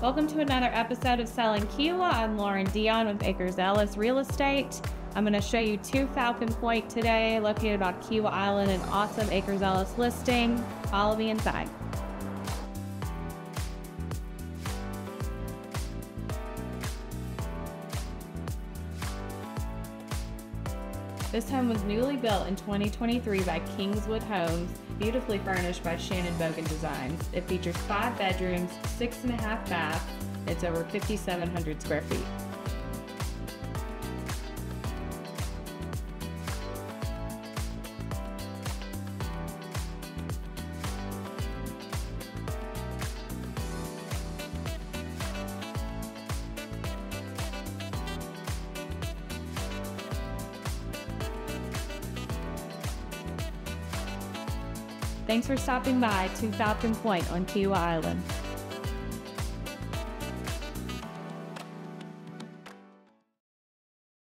Welcome to another episode of Selling Kiowa. I'm Lauren Dion with Acres Ellis Real Estate. I'm going to show you two Falcon Point today, located on Kiowa Island, an awesome Acres Ellis listing. Follow me inside. This home was newly built in 2023 by Kingswood Homes, beautifully furnished by Shannon Bogan Designs. It features 5 bedrooms, 6.5 baths. It's over 5,700 square feet. Thanks for stopping by to Falcon Point on Kiowa Island.